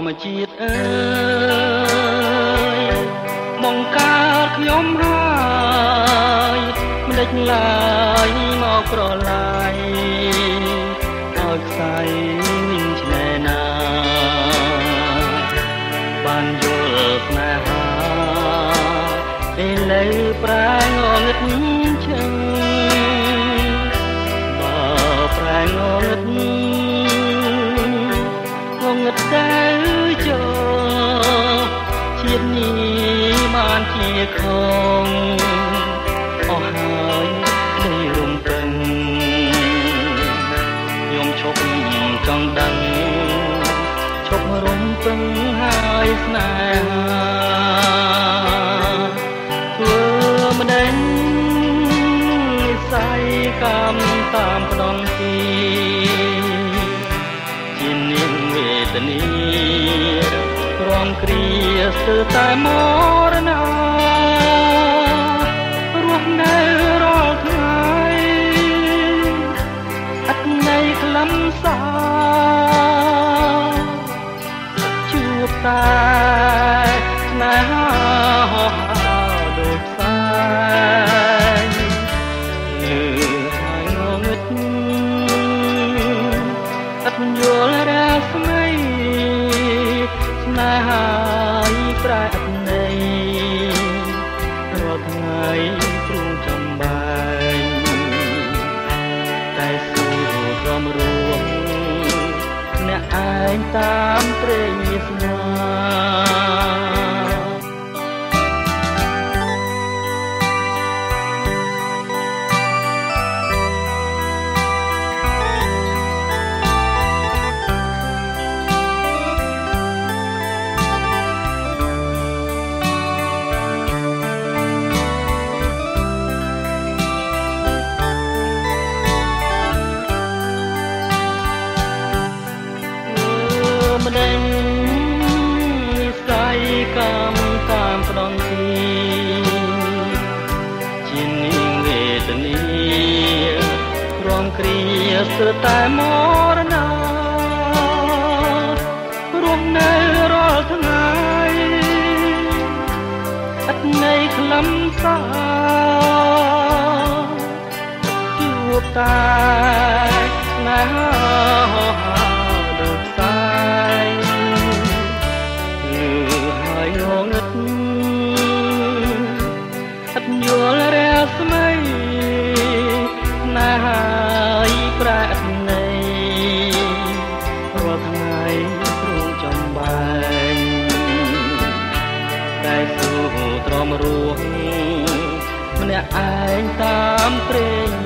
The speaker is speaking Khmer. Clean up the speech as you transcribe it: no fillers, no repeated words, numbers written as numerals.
มជាតិអើយមកកើតខ្ញុំហើយមិនដេចឡើយមកប្រឡាយឲ្យខ្សែវិញឆ្នេរណាបានយល់ស្នេហាពេលនៅប្រែងងឹតឈឹងបើប្រែងងឹតទៅជាតិនេះបានជាខំអស់ហើយនៃរំពឹងខ្ញុំឈប់ចង់ដឹងឈប់រំពឹងហើយស្នេហាធ្វើមិនដឹងនិស័យកម្មតាមផ្ដន់ទីជានាងវេទនីរំគ្រាស្ទើរតែមរណារស់នៅរាល់ថ្ងៃអត់ន័យខ្លឹមសារជួបតែស្នេហាហោះហើរដូចផ្សែងលឺហើយងងឹតអត់យល់រាស្មីស្នេហាប្រែអត់ន័យរាល់ថ្ងៃទ្រូងចំបែងតែសួររំរួមអ្នកឯងតាមព្រេងវាសនាមិនដឹងនិស័យកម្មតាមផ្ដន់ទីជានាងវេទនីរំគ្រាស្ទើរតែមរណារស់នៅរាល់ថ្ងៃអត់ន័យខ្លឹមសារជួបតែស្នេហាហោះហើរដូចផ្សែងងឹតអត់យល់រាស្មីណាហើយប្រែអត់ន័យរាល់ថ្ងៃទ្រូងចំបែងតែសួរទ្រាំរួងម្នាក់ឯងតាមព្រេង